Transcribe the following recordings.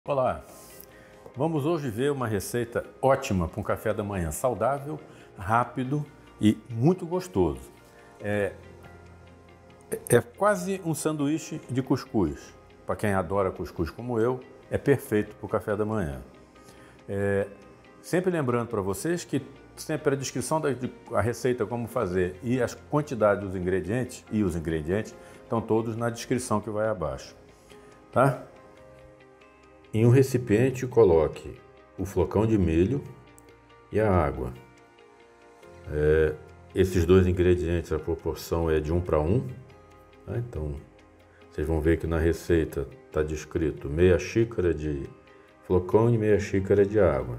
Olá, vamos hoje ver uma receita ótima para um café da manhã, saudável, rápido e muito gostoso. É quase um sanduíche de cuscuz. Para quem adora cuscuz como eu, é perfeito para o café da manhã. Sempre lembrando para vocês que sempre a descrição da receita, como fazer e as quantidades dos ingredientes estão todos na descrição que vai abaixo, tá? Em um recipiente, coloque o flocão de milho e a água. Esses dois ingredientes, a proporção é de 1 para 1. Tá? Então, vocês vão ver que na receita está descrito meia xícara de flocão e meia xícara de água.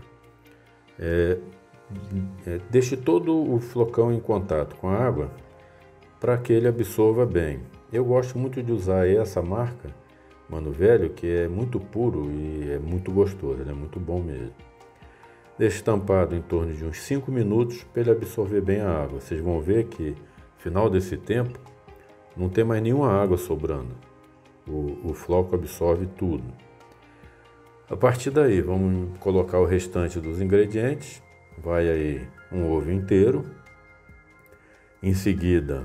Deixe todo o flocão em contato com a água para que ele absorva bem. Eu gosto muito de usar essa marca Mano Velho, que é muito puro e é muito gostoso, ele é muito bom mesmo. Deixe tampado em torno de uns 5 minutos para ele absorver bem a água. Vocês vão ver que no final desse tempo não tem mais nenhuma água sobrando. O floco absorve tudo. A partir daí, vamos colocar o restante dos ingredientes. Vai aí um ovo inteiro. Em seguida,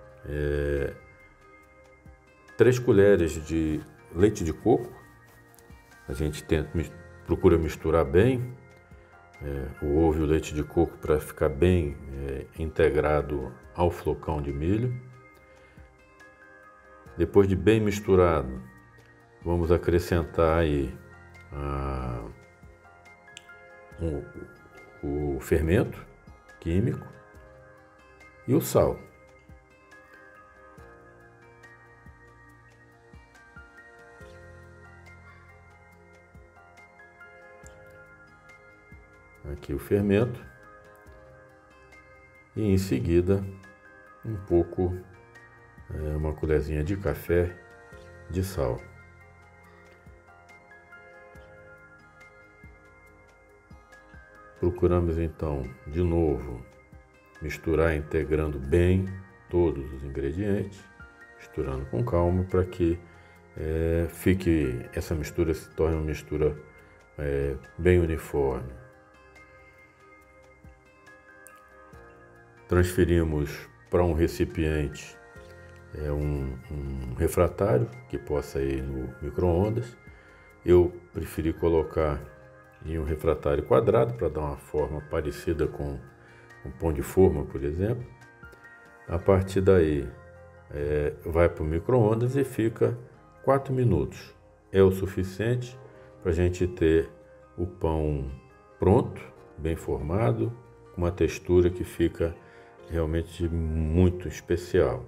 3 colheres de leite de coco. A gente procura misturar bem o ovo e o leite de coco para ficar bem integrado ao flocão de milho. Depois de bem misturado, vamos acrescentar aí o fermento químico e o sal. Aqui o fermento e em seguida uma colherzinha de café de sal. Procuramos então de novo misturar integrando bem todos os ingredientes, misturando com calma para que essa mistura se torne uma mistura bem uniforme. Transferimos para um recipiente um refratário que possa ir no micro-ondas. Eu preferi colocar em um refratário quadrado para dar uma forma parecida com um pão de forma, por exemplo. A partir daí vai para o micro-ondas e fica 4 minutos. É o suficiente para a gente ter o pão pronto, bem formado, com uma textura que fica realmente muito especial.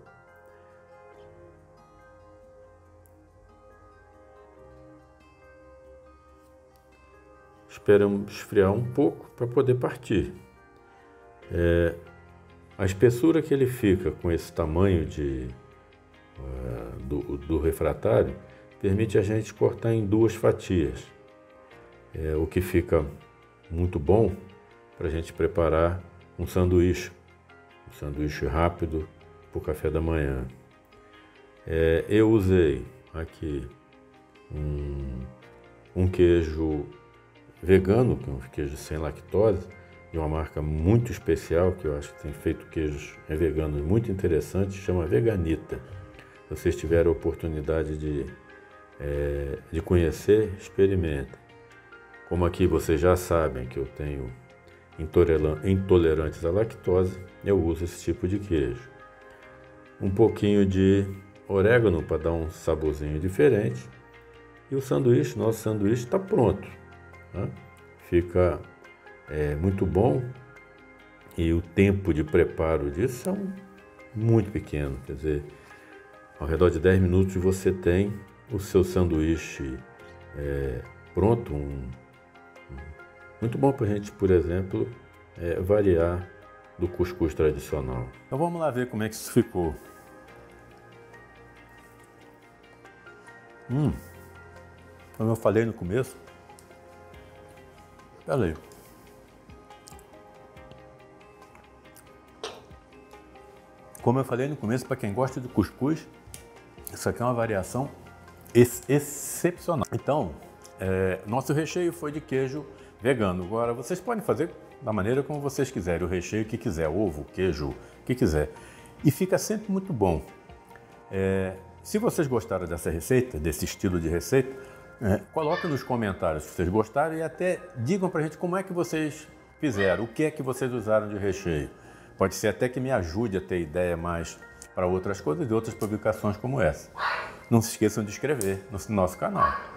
Esperamos esfriar um pouco para poder partir. A espessura que ele fica com esse tamanho do refratário permite a gente cortar em 2 fatias, o que fica muito bom para a gente preparar um sanduíche rápido para o café da manhã. Eu usei aqui um queijo vegano, que é um queijo sem lactose, de uma marca muito especial, que eu acho que tem feito queijos veganos muito interessantes, chama Veganita. Se vocês tiverem a oportunidade de conhecer, experimentem. Como aqui vocês já sabem que eu tenho intolerantes à lactose, eu uso esse tipo de queijo. Um pouquinho de orégano para dar um saborzinho diferente. E nosso sanduíche está pronto. Tá? Fica muito bom e o tempo de preparo disso é muito pequeno. Quer dizer, ao redor de 10 minutos você tem o seu sanduíche pronto. Muito bom para a gente, por exemplo, variar do cuscuz tradicional. Então vamos lá ver como é que isso ficou. Como eu falei no começo, peraí. Como eu falei no começo, para quem gosta de cuscuz, isso aqui é uma variação excepcional. Então, Nosso recheio foi de queijo vegano. Agora, vocês podem fazer da maneira como vocês quiserem, o recheio que quiser, ovo, queijo, o que quiser. E fica sempre muito bom. Se vocês gostaram dessa receita, desse estilo de receita, coloquem nos comentários se vocês gostaram e até digam pra gente como é que vocês fizeram, o que é que vocês usaram de recheio. Pode ser até que me ajude a ter ideia mais para outras coisas e outras publicações como essa. Não se esqueçam de inscrever no nosso canal.